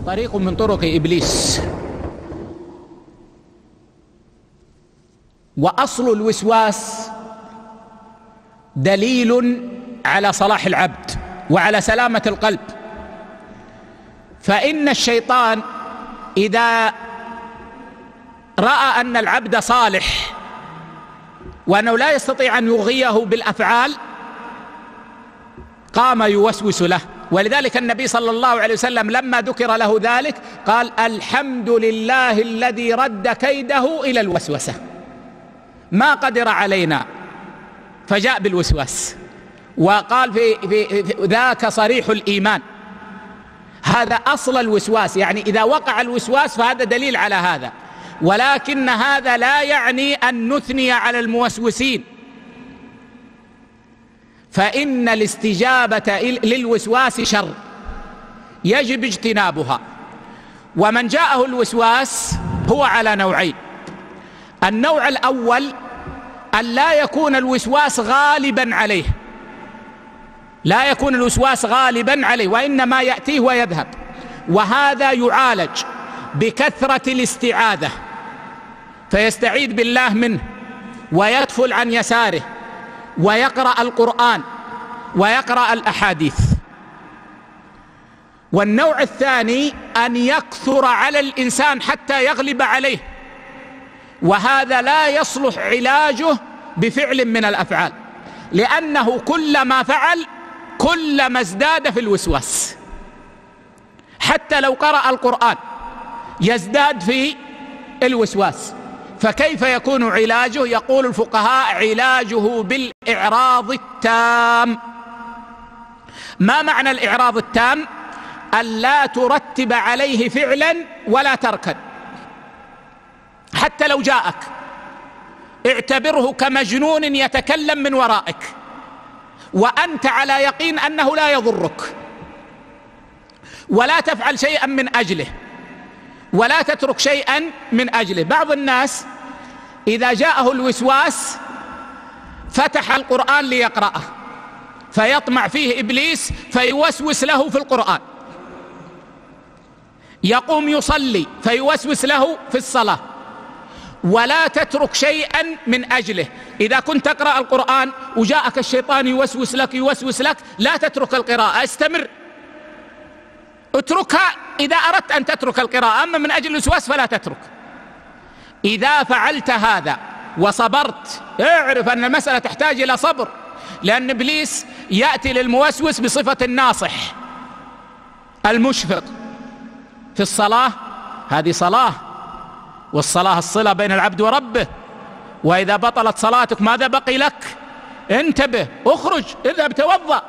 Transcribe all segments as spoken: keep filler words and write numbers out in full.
طريق من طرق إبليس. وأصل الوسواس دليل على صلاح العبد وعلى سلامة القلب. فإن الشيطان إذا رأى أن العبد صالح وأنه لا يستطيع أن يغويه بالأفعال قام يوسوس له. ولذلك النبي صلى الله عليه وسلم لما ذكر له ذلك قال: الحمد لله الذي رد كيده إلى الوسوسة، ما قدر علينا فجاء بالوسواس. وقال في, في, في ذاك صريح الإيمان. هذا أصل الوسواس، يعني إذا وقع الوسواس فهذا دليل على هذا. ولكن هذا لا يعني أن نثني على الموسوسين، فإن الاستجابة للوسواس شر يجب اجتنابها. ومن جاءه الوسواس هو على نوعين: النوع الأول أن لا يكون الوسواس غالبا عليه، لا يكون الوسواس غالبا عليه وإنما يأتيه ويذهب، وهذا يعالج بكثرة الاستعاذة، فيستعيذ بالله منه ويدفل عن يساره ويقرأ القرآن ويقرأ الأحاديث. والنوع الثاني أن يكثر على الإنسان حتى يغلب عليه، وهذا لا يصلح علاجه بفعل من الأفعال، لأنه كلما فعل كلما ازداد في الوسواس. حتى لو قرأ القرآن يزداد في الوسواس. فكيف يكون علاجه؟ يقول الفقهاء: علاجه بالإعراض التام. ما معنى الإعراض التام؟ ألا ترتب عليه فعلا ولا تركا، حتى لو جاءك اعتبره كمجنون يتكلم من ورائك وأنت على يقين أنه لا يضرك، ولا تفعل شيئا من أجله ولا تترك شيئا من أجله. بعض الناس إذا جاءه الوسواس فتح القرآن ليقرأه فيطمع فيه إبليس فيوسوس له في القرآن، يقوم يصلي فيوسوس له في الصلاة، ولا تترك شيئا من أجله. إذا كنت تقرأ القرآن وجاءك الشيطان يوسوس لك يوسوس لك لا تترك القراءة، استمر، اتركها إذا أردت أن تترك القراءة، أما من أجل الوسواس فلا تترك. إذا فعلت هذا وصبرت، اعرف أن المسألة تحتاج إلى صبر، لأن إبليس يأتي للموسوس بصفة الناصح المشفق. في الصلاة، هذه صلاة، والصلاة الصلة بين العبد وربه، وإذا بطلت صلاتك ماذا بقي لك؟ انتبه، اخرج، اذهب توضأ،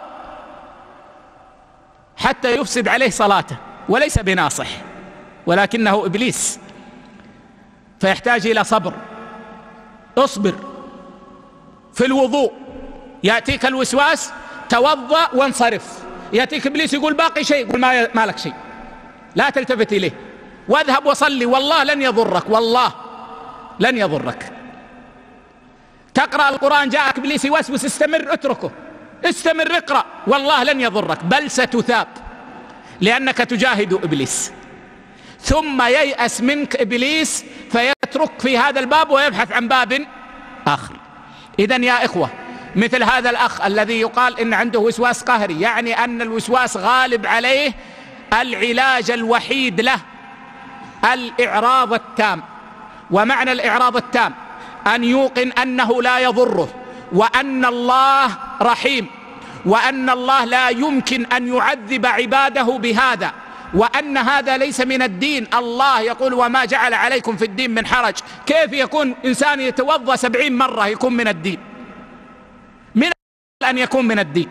حتى يفسد عليه صلاته، وليس بناصح ولكنه إبليس، فيحتاج إلى صبر. اصبر. في الوضوء يأتيك الوسواس توضأ وانصرف، يأتيك إبليس يقول باقي شيء، يقول ما لك شيء، لا تلتفت إليه، واذهب وصلي، والله لن يضرك، والله لن يضرك. تقرأ القرآن جاءك إبليس يوسوس، استمر، اتركه، استمر، اقرأ، والله لن يضرك، بل ستثاب لأنك تجاهد إبليس. ثم ييأس منك إبليس فيترك في هذا الباب ويبحث عن باب آخر. إذن يا إخوة، مثل هذا الأخ الذي يقال إن عنده وسواس قهري، يعني أن الوسواس غالب عليه، العلاج الوحيد له الإعراض التام. ومعنى الإعراض التام أن يوقن أنه لا يضره، وأن الله رحيم، وأن الله لا يمكن أن يعذب عباده بهذا، وأن هذا ليس من الدين. الله يقول: وما جعل عليكم في الدين من حرج. كيف يكون إنسان يتوضأ سبعين مرة يكون من الدين؟ من أن يكون من الدين؟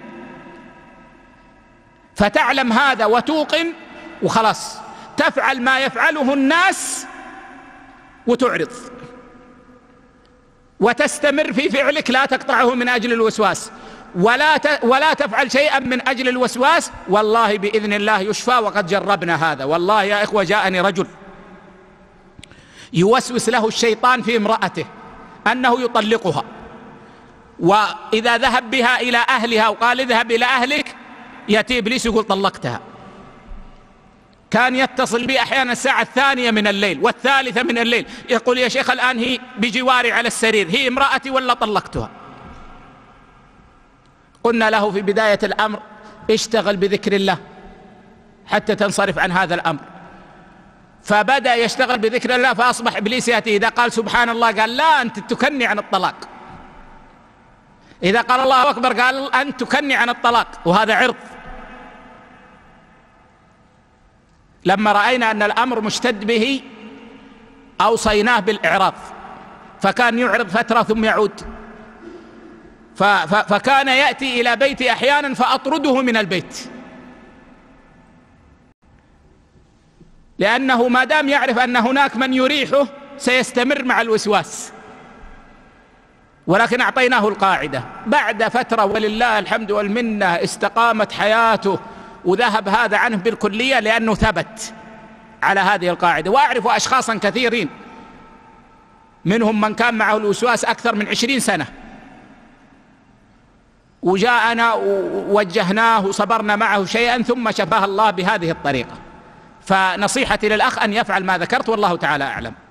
فتعلم هذا وتوقن، وخلاص تفعل ما يفعله الناس وتعرض وتستمر في فعلك، لا تقطعه من أجل الوسواس، ولا ولا تفعل شيئا من أجل الوسواس. والله بإذن الله يشفى، وقد جربنا هذا. والله يا إخوة، جاءني رجل يوسوس له الشيطان في امرأته أنه يطلقها، وإذا ذهب بها إلى أهلها وقال اذهب إلى أهلك، يأتي إبليس يقول طلقتها. كان يتصل بي أحيانا الساعة الثانية من الليل والثالثة من الليل، يقول يا شيخ الآن هي بجواري على السرير، هي امرأتي ولا طلقتها؟ قلنا له في بداية الأمر اشتغل بذكر الله حتى تنصرف عن هذا الأمر، فبدأ يشتغل بذكر الله، فأصبح إبليس يأتي إذا قال سبحان الله قال لا أنت تكني عن الطلاق، إذا قال الله أكبر قال أنت تكني عن الطلاق، وهذا عرض. لما رأينا أن الأمر مشتد به أوصيناه بالإعراض، فكان يعرض فترة ثم يعود، فكان يأتي إلى بيتي أحيانا فأطرده من البيت، لأنه ما دام يعرف أن هناك من يريحه سيستمر مع الوسواس. ولكن أعطيناه القاعدة، بعد فترة ولله الحمد والمنة استقامت حياته وذهب هذا عنه بالكلية، لأنه ثبت على هذه القاعدة. وأعرف أشخاصا كثيرين منهم من كان معه الوسواس أكثر من عشرين سنة وجاءنا ووجهناه وصبرنا معه شيئا ثم شفاه الله بهذه الطريقة. فنصيحتي للأخ أن يفعل ما ذكرت، والله تعالى أعلم.